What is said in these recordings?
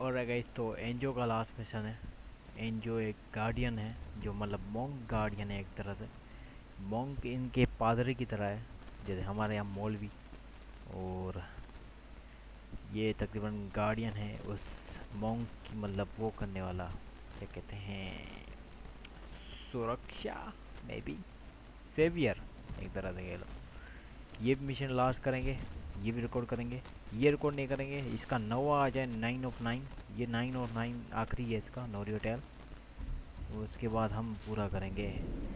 और गाइस तो एनजीओ का लास्ट मिशन है। एनजीओ एक गार्डियन है, जो मतलब मॉन्क गार्डियन है एक तरह से। मॉन्क इनके पादरी की तरह है, जैसे हमारे यहाँ मौलवी। और ये तकरीबन गार्डियन है उस मॉन्क की, मतलब वो करने वाला, क्या कहते हैं, सुरक्षा, मे बी सेवियर एक तरह से कह लो। ये भी मिशन लास्ट करेंगे, ये भी रिकॉर्ड करेंगे। ये रिकॉर्ड नहीं करेंगे, इसका 9 आ जाए, 9 ऑफ 9। ये 9 और 9 आखिरी है इसका, नोरियो टेल। उसके बाद हम पूरा करेंगे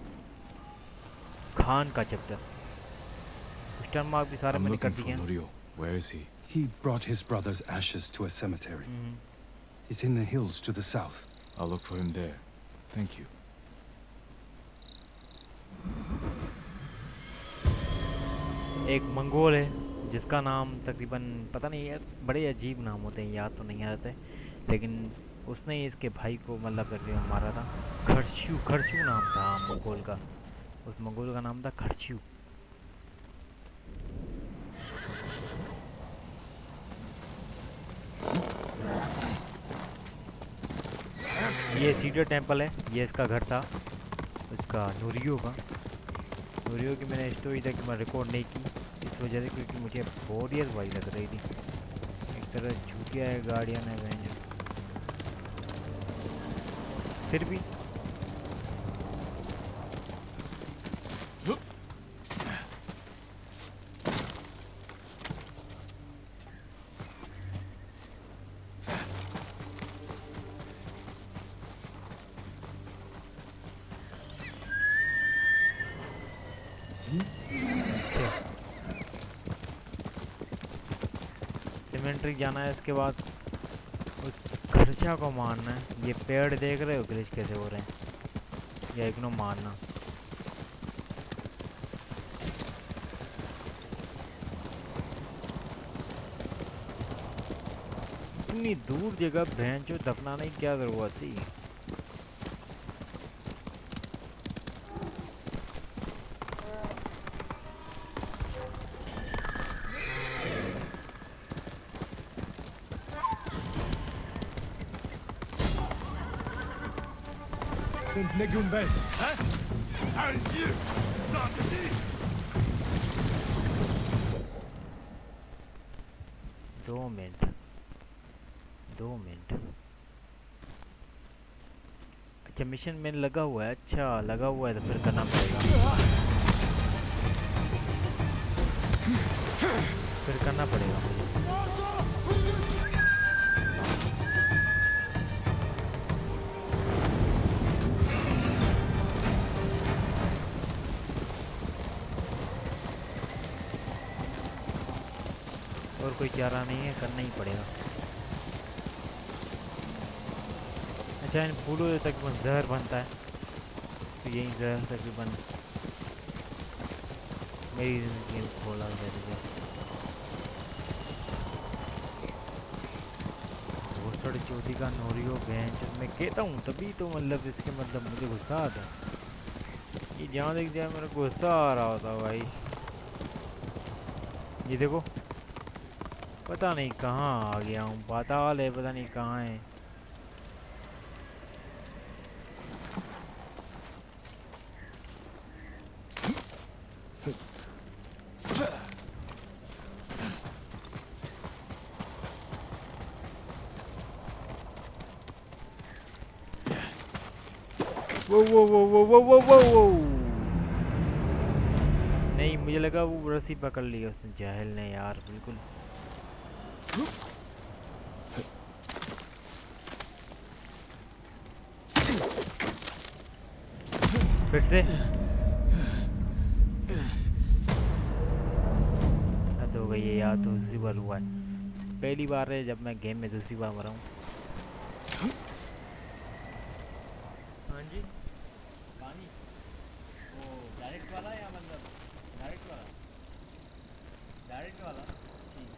खान का चैप्टर। क्वेश्चन मार्क भी सारे I'm मैंने कर looking for दिए हैं। Norio. Where is he? He brought his brother's ashes to a cemetery. It's in the hills to the south. I'll look for him there. Thank you. एक Mongol है जिसका नाम तकरीबन पता नहीं है, बड़े अजीब नाम होते हैं, याद तो नहीं आ रहे, लेकिन उसने ही इसके भाई को मतलब तकरीबन मारा था। खर्चू, खर्चू नाम था मंगोल का। उस मंगोल का नाम था खर्चू। ये सीडर टेंपल है, ये इसका घर था, इसका नूरियो का। नूरियो की मैंने स्टोरी तक मैं रिकॉर्ड नहीं की इस वजह से, क्योंकि मुझे बोरियत वाली लग रही थी। एक तरह छूटिया है, गार्डियन है वेंजर, फिर भी सिमेंट्री जाना है। इसके बाद उस खर्चा को मारना है। ये पेड़ देख रहे हो ग्लिच कैसे हो रहे हैं, या इग्नो मारना। इतनी दूर जगह भैंचो दफनाने की क्या जरूरत थी। Legion West. दो मिनट, 2 मिनट। अच्छा मिशन में लगा हुआ है, अच्छा लगा हुआ है तो फिर करना पड़ेगा, फिर करना पड़ेगा मुझे। और कोई चारा नहीं है, करना ही पड़ेगा। अच्छा इन फूलों से तकरीबन जहर बनता है, तो यही जहर तकरीबन मेरी जिंदगी में खोला जाएगा। घुसड़ चौथी का नोरियो बेंच मैं कहता हूँ, तभी तो मतलब इसके मतलब मुझे गुस्सा आता है। ये जहाँ देख जाए मेरा गुस्सा आ रहा होता भाई। ये देखो, पता नहीं कहाँ आ गया हूँ, पाताल है, पता नहीं कहाँ है। वो वो वो वो वो वो वो वो नहीं, मुझे लगा वो रस्सी पकड़ ली उसने, जाहिल ने यार, बिल्कुल। फिर से हद हो गई है यार, दूसरी बार हुआ है। पहली बार है जब मैं गेम में दूसरी बार मरा हूँ। हाँ जी, पानी वो डायरेक्ट वाला या मतलब डायरेक्ट वाला, डायरेक्ट वाला ठीक।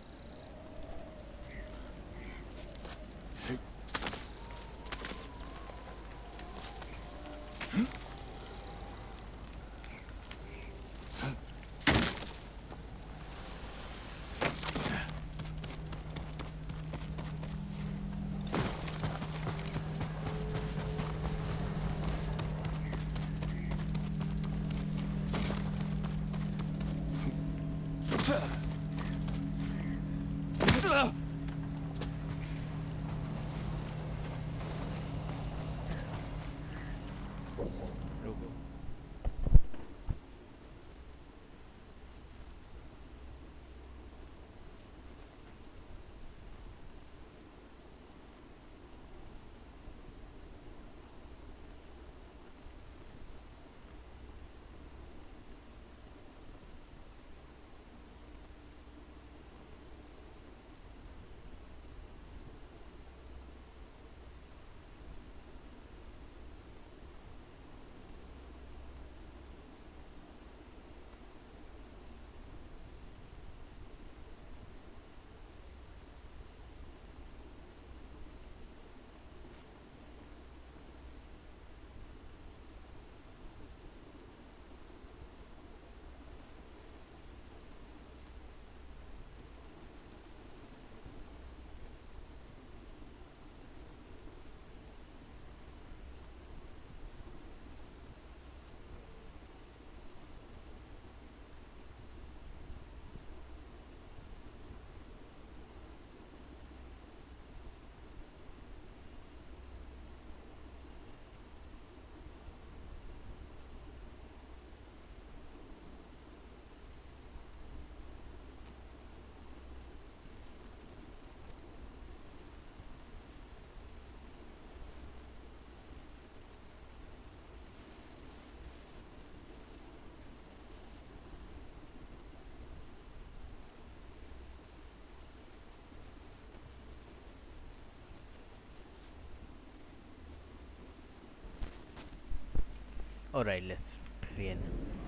Alright, let's begin.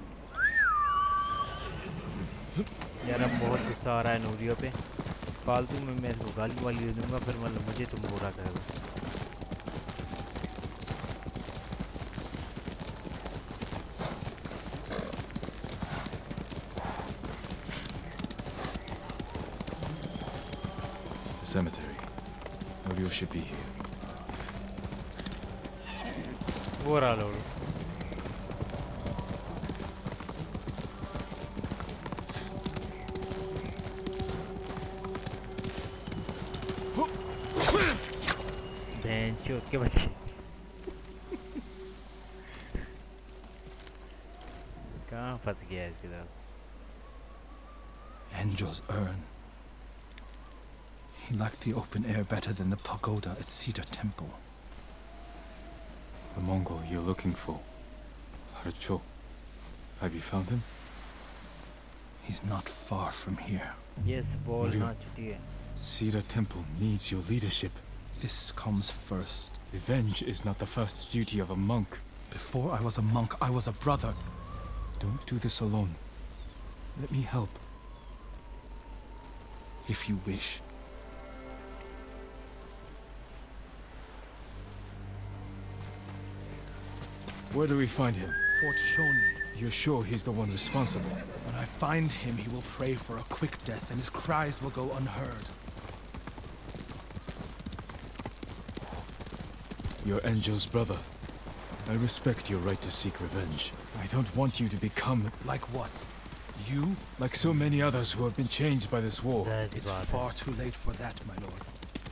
यार अब बहुत गुस्सा आ रहा है नूरियो पे, फालतू में मैं इसको गाली वाली दे दूंगा, फिर मतलब मुझे तुम बुरा करोगे। Cemetery. Norio should be here. वो रहा लोग। बेंच उसके बच्चे कहाँ फंस गया इसके साथ। Enjo's urn. He liked the open air better than the pagoda at Cedar Temple. The Mongol you're looking for. Haracho. Have you found him? He's not far from here. Yes, ball Norio. ना छुट्टी है। Cedar Temple needs your leadership. This comes first. Revenge is not the first duty of a monk. Before I was a monk, I was a brother. Don't do this alone. Let me help. If you wish. Where do we find him? Fort Shoni. You're sure he's the one responsible? When I find him, he will pray for a quick death, and his cries will go unheard. You're Enjo's brother. I respect your right to seek revenge. I don't want you to become Like what? You? like so many others who have been changed by this war. ज़ाहिर सी It's बात है। far too late for that, my lord.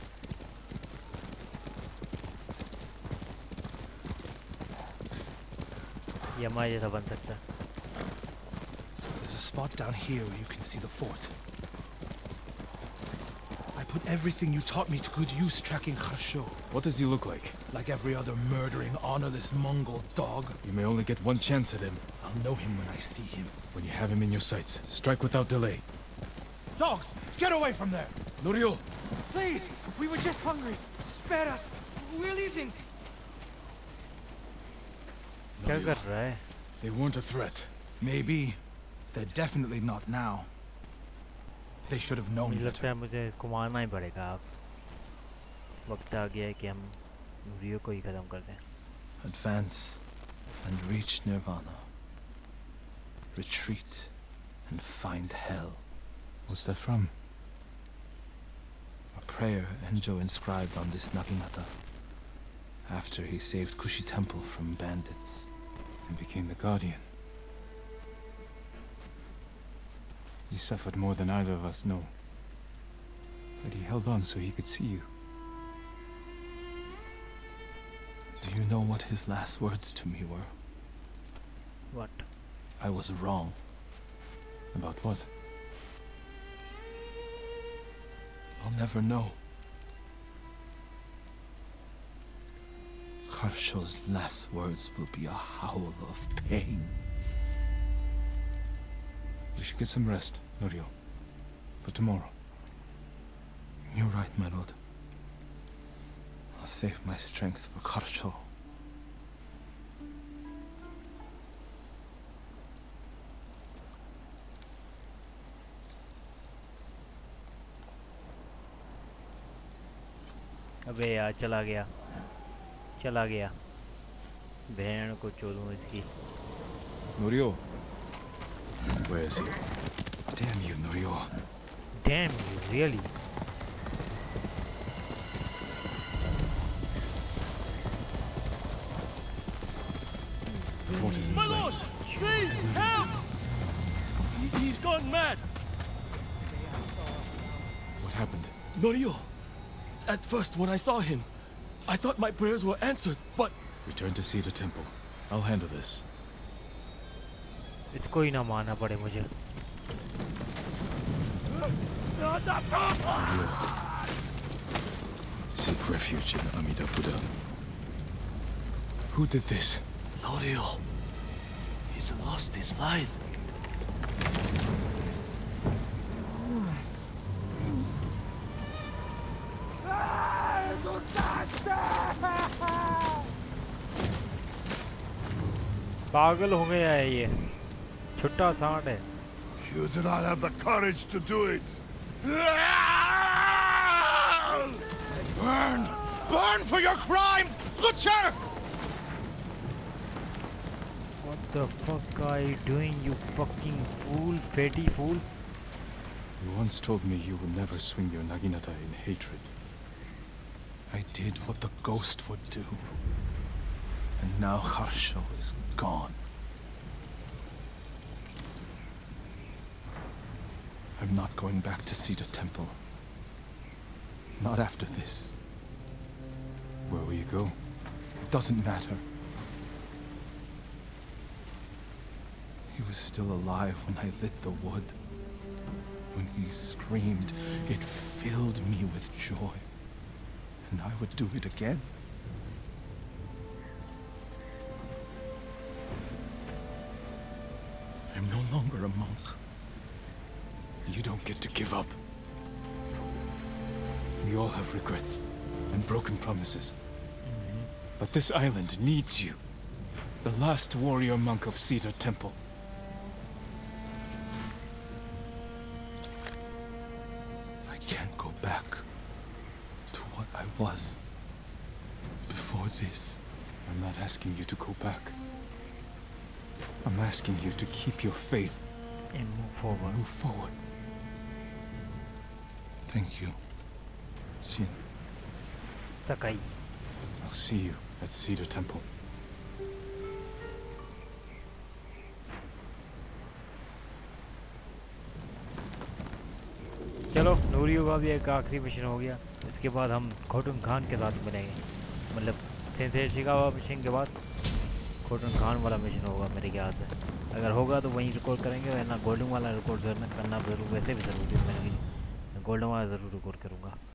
ये हमारे जैसा बन सकता है। There's a spot down here where you can see the fort. I put everything you taught me to good use tracking Kharsho. What does he look like? Like every other murdering, honorless Mongol dog. You may only get one chance at him. I'll know him when I see him. When you have him in your sights, strike without delay. Dogs, get away from there! Norio! Please, we were just hungry. Spare us. We're leaving. क्या कर रहा है? They weren't a threat. Maybe. They're definitely not now. They should have known मुझे लगता better. है मुझे घुमाना ही पड़ेगा अब। वक्त आ गया है कि हम नूरियो को ही खत्म कर दें। Advance and reach Nirvana. Retreat and find hell. What's that from? A prayer Enjo inscribed on this Naginata after he saved Kushi Temple from bandits. And became the Guardian. He suffered more than either of us know. But he held on so he could see you. Do you know what his last words to me were? What? I was wrong. About what? I'll never know. Kharsho's last words will be a howl of pain. We should get some rest, Norio. For tomorrow. You're right, my lord. I'll save my strength for Kharsho. अबे यार चला गया, चला गया। भेड़ को चोदूं इसकी। Norio! Where is he? Damn you, Norio. Damn you, really? The fort is in My lord, flames. please help! He's gone mad. What happened? Norio. At first, when I saw him, I thought my prayers were answered, but Return to Cedar Temple. I'll handle this. इसको ही ना मारना पड़े मुझे। Seek refuge in Amida Buddha. Who did this? Norio, he's lost his mind. पागल हो गया है ये, छुट्टा सांड है। You do not have the courage to do it. Burn! Burn for your crimes, butcher! What the fuck are you doing, you fucking fool, fatty fool? You once told me you would never swing your Naginata in hatred. I did what the ghost would do. And now Harsho is gone. I'm not going back to Cedar Temple. Not after this. Where will you go? It doesn't matter. He was still alive when I lit the wood. When he screamed, it filled me with joy. And I would do it again. I'm no longer a monk. You don't get to give up. We all have regrets and broken promises. But this island needs you. The last warrior monk of Cedar Temple. I can't go back to what I was before this. I'm not asking you to go back. I'm asking you to keep your faith And move forward. and move forward. Thank you, Jin. Sakai. I'll see you at Cedar Temple. चलो नूरियो का भी एक आखिरी mission हो गया। इसके बाद हम खोटन खान के साथ मिलेंगे, मतलब सेंसेई शिकावा मिशन के बाद खोटन खान वाला मिशन होगा मेरे ख्याल से। अगर होगा तो वहीं रिकॉर्ड करेंगे, वरना गोल्डन वाला रिकॉर्ड करना ज़रूर, वैसे भी ज़रूरी है मेरे लिए। गोल्डन वाला ज़रूर रिकॉर्ड करूँगा।